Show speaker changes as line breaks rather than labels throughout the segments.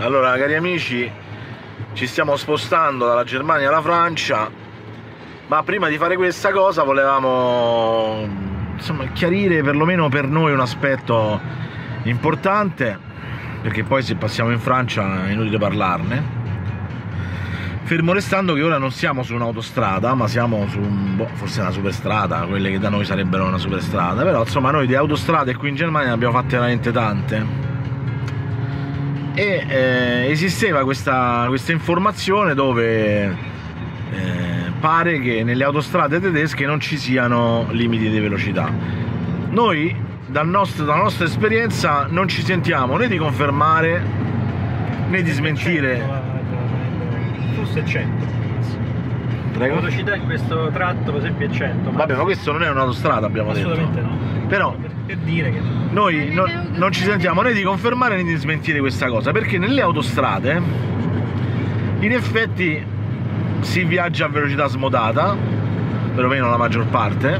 Allora, cari amici, ci stiamo spostando dalla Germania alla Francia, ma prima di fare questa cosa volevamo, insomma, chiarire perlomeno per noi un aspetto importante, perché poi se passiamo in Francia è inutile parlarne. Fermo restando che ora non siamo su un'autostrada, ma siamo su forse una superstrada, quelle che da noi sarebbero una superstrada, però insomma noi di autostrade qui in Germania ne abbiamo fatte veramente tante. E esisteva questa informazione dove pare che nelle autostrade tedesche non ci siano limiti di velocità. Noi dalla nostra esperienza non ci sentiamo né di confermare né di smentire.
Forse 100.
Prego?
La velocità in questo tratto per esempio è 100.
Vabbè, ma questo non è un'autostrada, abbiamo
assolutamente
detto.
No.
Però
per dire che
noi non ci sentiamo né di confermare né di smentire questa cosa, perché nelle autostrade in effetti si viaggia a velocità smodata, perlomeno la maggior parte,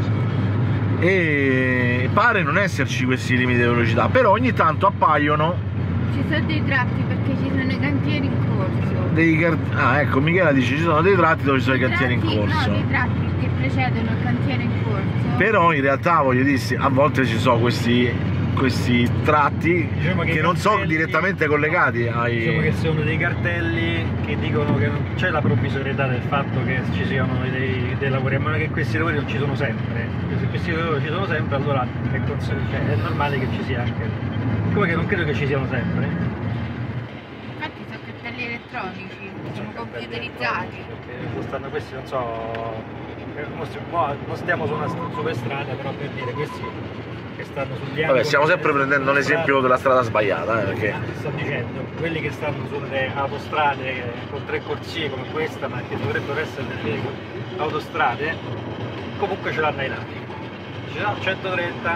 e pare non esserci questi limiti di velocità, però ogni tanto appaiono.
Ci sono dei tratti perché ci sono i cantieri in corso.
Ah, ecco, Michela dice ci sono dei tratti dove ci sono i cantieri in corso.
No, dei tratti che precedono il cantiere in corso.
Però in realtà, voglio dire, a volte ci sono questi tratti, diciamo che non sono direttamente collegati ai...
Diciamo che sono dei cartelli che dicono che non c'è la provvisorietà del fatto che ci siano dei lavori, a meno che questi lavori non ci sono sempre. Se questi lavori ci sono sempre, allora è normale che ci sia anche. Come che non credo che ci siano sempre.
Infatti sono cartelli elettronici, sono computerizzati.
Stanno questi, non so, non stiamo su una superstrada, però per dire questi che stanno sul bianco.
Vabbè, stiamo sempre prendendo un esempio della strada sbagliata, perché
sto dicendo, quelli che stanno sulle autostrade con 3 corsie come questa, ma che dovrebbero essere delle autostrade, comunque ce l'hanno ai lati. Ce l'ha 130.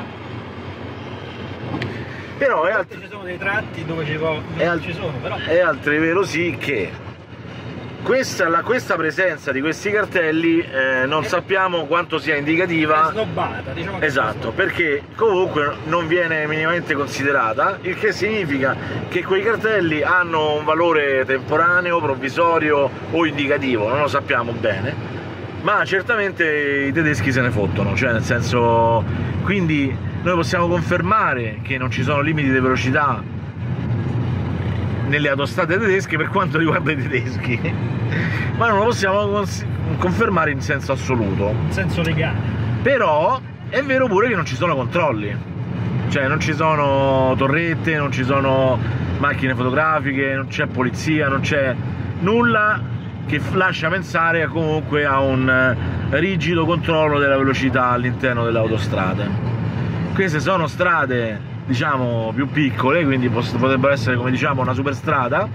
Però
ci sono dei tratti dove ci sono, però
è altri vero sì che questa presenza di questi cartelli non sappiamo quanto sia indicativa.
È snobbata, diciamo che
esatto, perché comunque non viene minimamente considerata, il che significa che quei cartelli hanno un valore temporaneo, provvisorio o indicativo, non lo sappiamo bene, ma certamente i tedeschi se ne fottono, cioè nel senso, quindi noi possiamo confermare che non ci sono limiti di velocità nelle autostrade tedesche per quanto riguarda i tedeschi, ma non lo possiamo confermare in senso assoluto,
in senso legale.
Però è vero pure che non ci sono controlli, cioè non ci sono torrette, non ci sono macchine fotografiche, non c'è polizia, non c'è nulla che lascia pensare comunque a un rigido controllo della velocità all'interno delle autostrade. Queste sono strade, diciamo, più piccole, quindi potrebbero essere, come diciamo, una superstrada,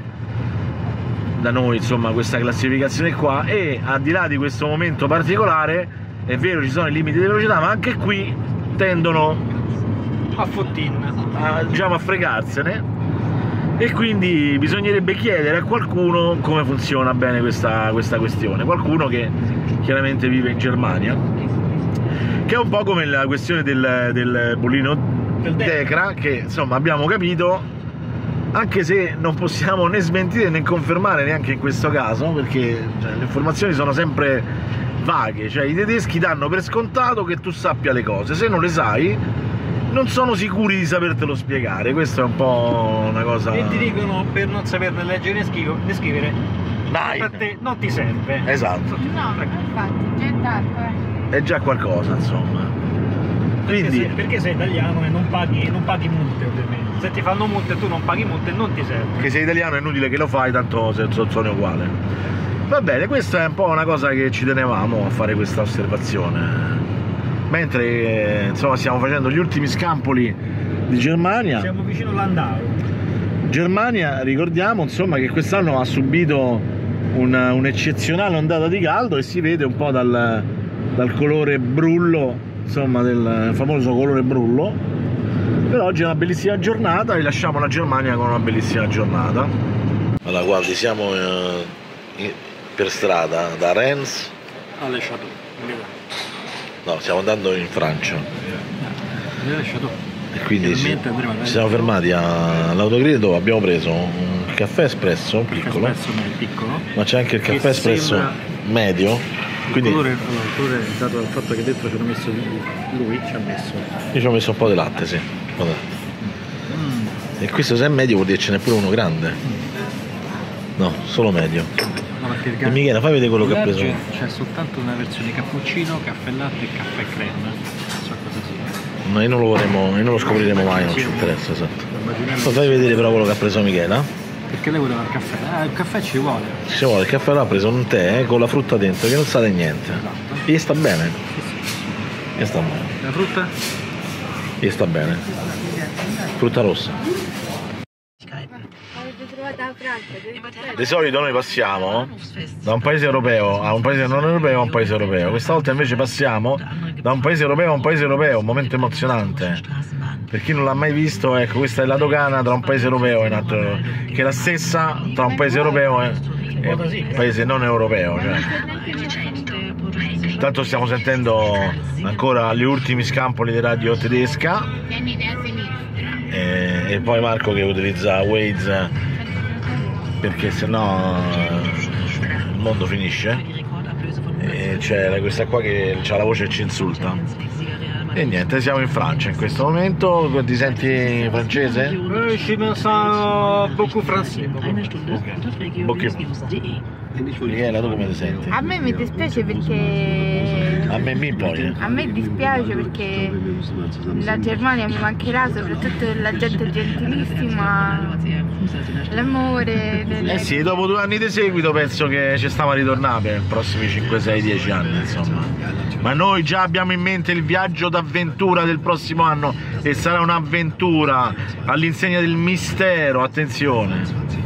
da noi insomma questa classificazione qua, e al di là di questo momento particolare è vero ci sono i limiti di velocità, ma anche qui tendono
a
diciamo, a fregarsene, e quindi bisognerebbe chiedere a qualcuno come funziona bene questa questione, qualcuno che chiaramente vive in Germania, che è un po' come la questione del bollino Decra, che insomma abbiamo capito, anche se non possiamo né smentire né confermare neanche in questo caso, perché le informazioni sono sempre vaghe, cioè i tedeschi danno per scontato che tu sappia le cose, se non le sai non sono sicuri di sapertelo spiegare, questo è un po' una cosa...
E ti dicono, per non saperne leggere né scrivere,
dai,
per te non ti serve.
Esatto.
No, infatti, già è tanto,
È già qualcosa, insomma. Quindi...
Perché sei italiano e non paghi multe, ovviamente. Se ti fanno multe e tu non paghi multe, non ti serve.
Che sei italiano è inutile che lo fai, tanto sono uguale. Va bene, questa è un po' una cosa che ci tenevamo a fare, questa osservazione. Mentre insomma stiamo facendo gli ultimi scampoli di Germania.
Siamo vicino a Landau.
Germania, ricordiamo insomma che quest'anno ha subito un'eccezionale ondata di caldo, e si vede un po' dal colore brullo, insomma del famoso colore brullo. Per oggi è una bellissima giornata e lasciamo la Germania con una bellissima giornata. Allora guardi, siamo per strada da Rennes
alle Château.
No, stiamo andando in Francia.
Alle Château.
E quindi ci siamo fermati all'autogrill, dove abbiamo preso un il caffè espresso piccolo,
piccolo,
ma c'è anche il caffè espresso medio. Quindi
il colore è dato dal fatto che dentro ci hanno messo lui, ci ha messo.
Io ci ho messo un po' di latte, sì. Un po' di latte. E questo se è medio vuol dire ce n'è pure uno grande. No, solo medio.
No,
e Michele, fai vedere quello che ha preso.
C'è soltanto una versione cappuccino, caffè latte e caffè crema. Non so cosa sia.
Noi non lo vorremmo, noi non lo scopriremo mai, non ci interessa, esatto. Poi fai vedere però quello che ha preso Michela.
Perché lei voleva il caffè? Ah, il caffè ci vuole.
Ci vuole, il caffè l'ha preso un tè con la frutta dentro che non sa di niente.
Esatto.
E sta bene. E sta bene.
La frutta?
E sta bene. Frutta rossa. Di solito noi passiamo da un paese europeo a un paese non europeo a un paese europeo. Questa volta invece passiamo da un paese europeo a un paese europeo, un momento emozionante. Per chi non l'ha mai visto, ecco, questa è la dogana tra un paese europeo e un altro, che è la stessa tra un paese europeo e un paese non europeo. Cioè. Intanto stiamo sentendo ancora gli ultimi scampoli di radio tedesca e poi Marco che utilizza Waze perché sennò il mondo finisce e c'è questa qua che ha la voce che ci insulta. E niente, siamo in Francia in questo momento. Ti senti francese?
Je me sens beaucoup français.
Michela, tu come ti senti?
A me mi dispiace perché...
A me mi poi.
A me dispiace perché la Germania mi mancherà, soprattutto la gente gentilissima, l'amore.
Eh sì, dopo 2 anni di seguito penso che ci stiamo a ritornare per i prossimi 5, 6, 10 anni, insomma. Ma noi già abbiamo in mente il viaggio d'avventura del prossimo anno e sarà un'avventura all'insegna del mistero, attenzione.